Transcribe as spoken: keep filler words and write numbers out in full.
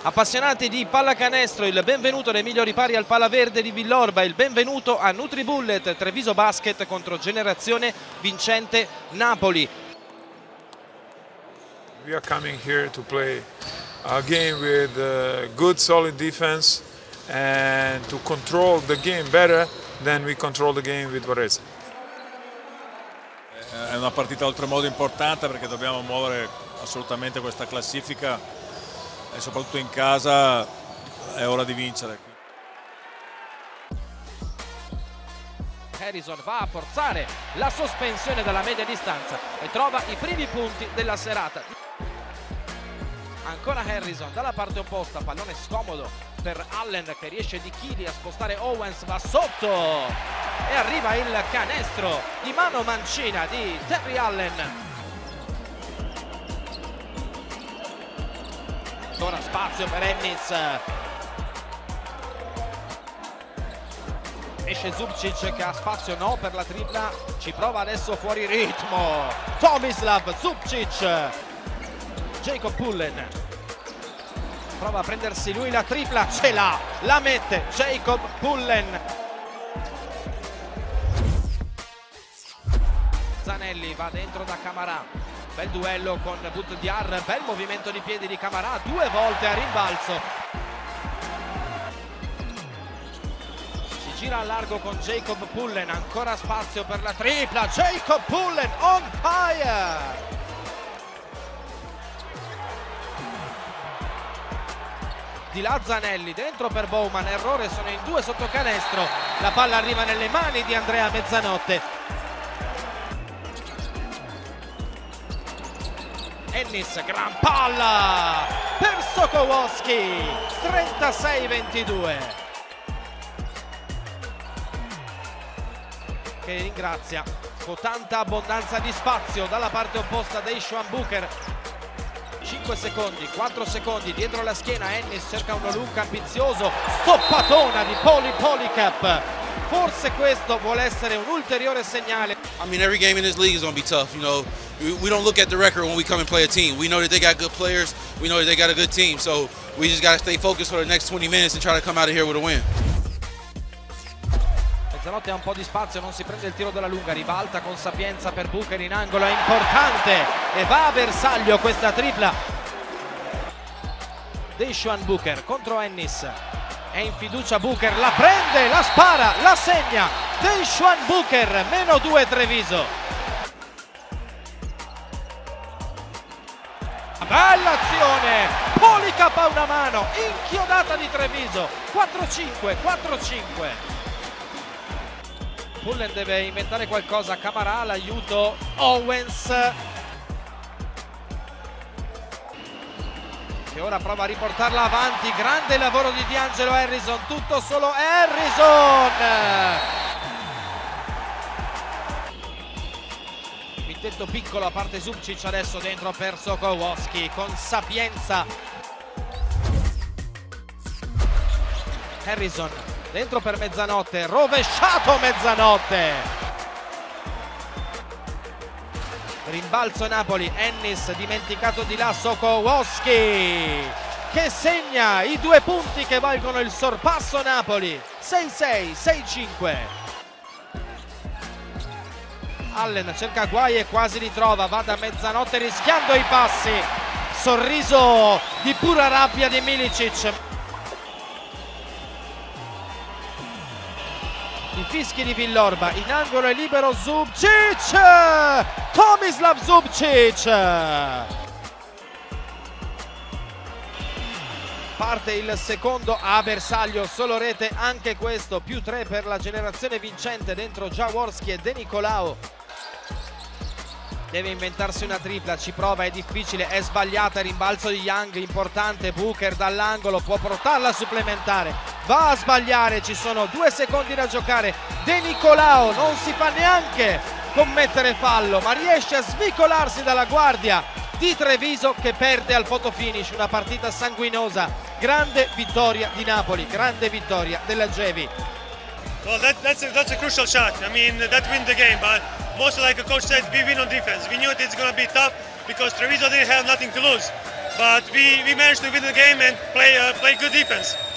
Appassionati di pallacanestro, il benvenuto ad Emilio Ripari al Pala Verde di Villorba, il benvenuto a NutriBullet Treviso Basket contro Generazione Vincente Napoli. We are coming here to play a game with uh, good solid defense and to control the game better than we control the game with Varese. È una partita oltremodo importante perché dobbiamo muovere assolutamente questa classifica e soprattutto in casa è ora di vincere. Harrison va a forzare la sospensione dalla media distanza e trova i primi punti della serata. Ancora Harrison dalla parte opposta, pallone scomodo per Allen che riesce di chili a spostare Owens, va sotto e arriva il canestro di mano mancina di Terry Allen. Ancora spazio per Ennis, esce Zubcic che ha spazio no per la tripla, ci prova adesso fuori ritmo Tomislav Zubcic. Jacob Pullen prova a prendersi lui la tripla, ce l'ha, la mette Jacob Pullen. Zanelli va dentro da Camarà, bel duello con Buddiar, bel movimento di piedi di Camarà, due volte a rimbalzo. Si gira a largo con Jacob Pullen, ancora spazio per la tripla, Jacob Pullen on fire! Di là Zanelli, dentro per Bowman, errore, sono in due sotto canestro, la palla arriva nelle mani di Andrea Mezzanotte. Ennis, gran palla per Sokołowski, trentasei ventidue, che ringrazia con tanta abbondanza di spazio dalla parte opposta Daishuan Booker. Cinque secondi, quattro secondi dietro la schiena, Ennis cerca uno look ambizioso, stoppatona di Poli Polycap. Forse questo vuole essere un ulteriore segnale. I mean, every game in this league is going to be tough. You know, we don't look at the record when we come and play a team. We know that they got good players. We know that they got a good team. So we just got to stay focused for the next twenty minutes and try to come out of here with a win. Mezzanotte ha un po' di spazio, non si prende il tiro della lunga, ribalta con sapienza per Booker in angolo, è importante e va a bersaglio questa tripla. Daishuan Booker contro Ennis, è in fiducia Booker, la prende, la spara, la segna. Daishuan Booker, meno due Treviso. Bella azione, Polycap a una mano, inchiodata di Treviso, quattro cinque, quattro cinque. Pullen deve inventare qualcosa, Camarà, l'aiuto, Owens che ora prova a riportarla avanti, grande lavoro di D'Angelo Harrison, tutto solo Harrison. Quintetto piccolo a parte Zubcic, adesso dentro per Sokołowski con sapienza. Harrison dentro per Mezzanotte, rovesciato Mezzanotte. Rimbalzo Napoli, Ennis dimenticato di là, Sokołowski che segna i due punti che valgono il sorpasso Napoli, sei sei, sei cinque. Allen cerca guai e quasi li trova, va da Mezzanotte rischiando i passi, sorriso di pura rabbia di Milicic. I fischi di Villorba, in angolo è libero Zubcic, Tomislav Zubcic. Parte il secondo a bersaglio, solo rete anche questo, più tre per la Generazione Vincente, dentro Jaworski e De Nicolao. Deve inventarsi una tripla, ci prova, è difficile, è sbagliata, rimbalzo di Young, importante, Booker dall'angolo, può portarla a supplementare, va a sbagliare, ci sono due secondi da giocare, De Nicolao non si fa neanche commettere fallo, ma riesce a svicolarsi dalla guardia di Treviso che perde al photo finish, una partita sanguinosa, grande vittoria di Napoli, grande vittoria della Gevi. Well, that, that's, a, that's a crucial shot. I mean, that wins the game, but most like a coach said, we win on defense. We knew it's going to be tough because Treviso didn't have nothing to lose. but we, we managed to win the game and play uh, play good defense.